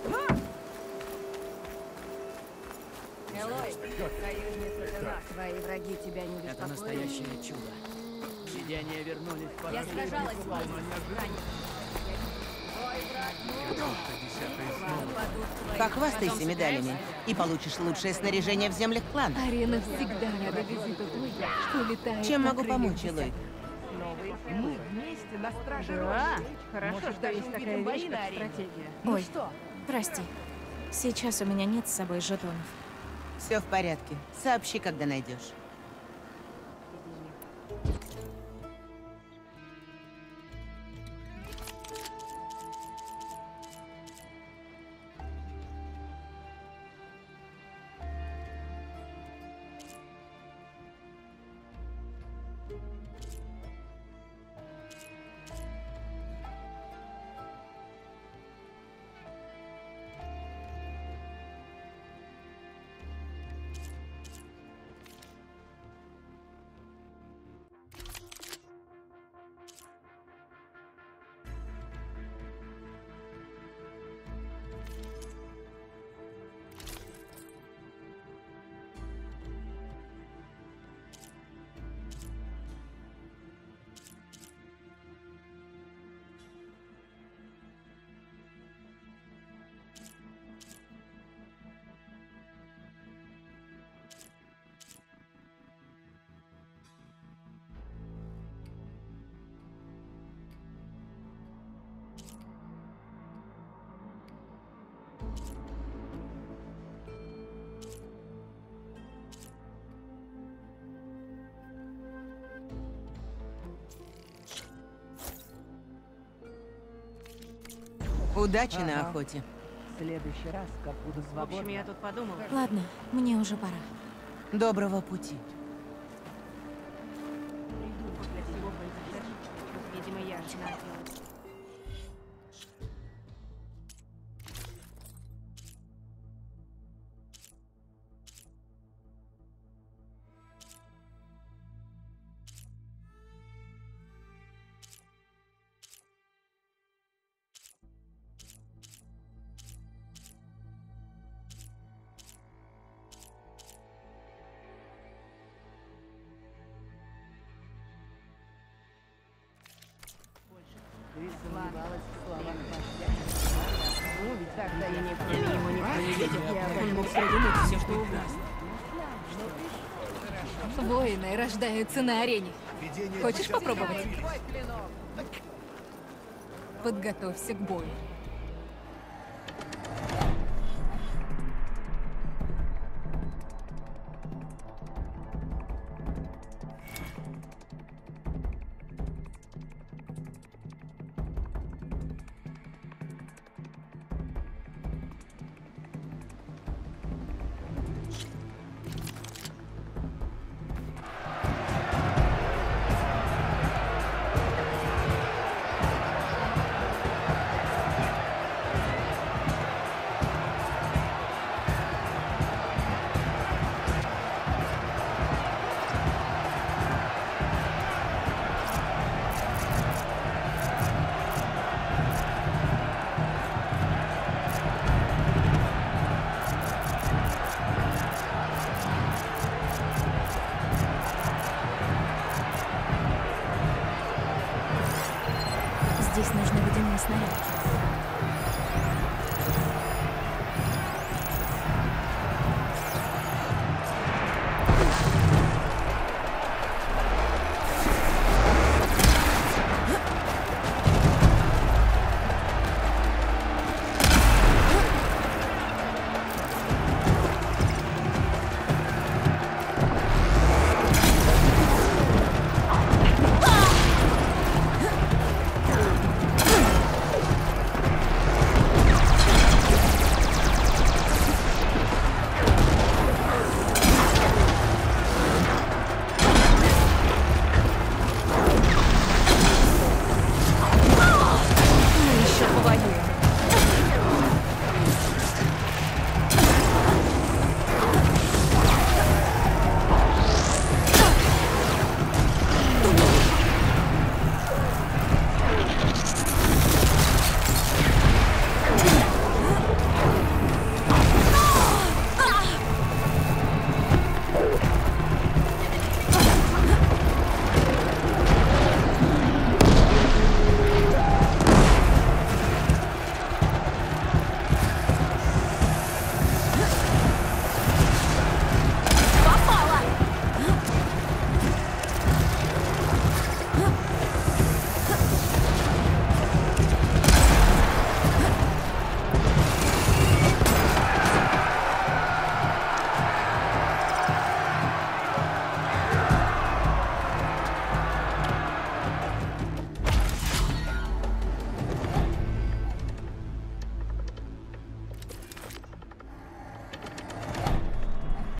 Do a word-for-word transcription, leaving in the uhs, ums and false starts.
Элой, союзница жена. Твои враги тебя не беспокоят? Это настоящее чудо. Видения вернулись в Я сражалась с раненым. Похвастайся медалями и получишь лучшее снаряжение в землях клана. Арена всегда рада визиту той, что летает. Чем на могу крыльях помочь, десяток. Элой? Мы вместе на страже Да, Рода. хорошо, Может, что даже есть такая увидим вещь, бои на как арене. стратегия. Ой, Ну что? прости. Сейчас у меня нет с собой жетонов. Все в порядке. Сообщи, когда найдешь. Удачи на Ага. охоте. В следующий раз, как буду В общем, свободна. я тут подумала. Ладно, мне уже пора. Доброго пути. Приду после всего произошедшего. Видимо, я начинаю делать. Ты сомневалась в словах вождя. Ну, ведь тогда я не Я его никто не видел. Он мог придумать все, что угодно. Воины рождаются на арене. Хочешь попробовать? твой клинок. Подготовься к бою. Здесь нужны водяные снаряды.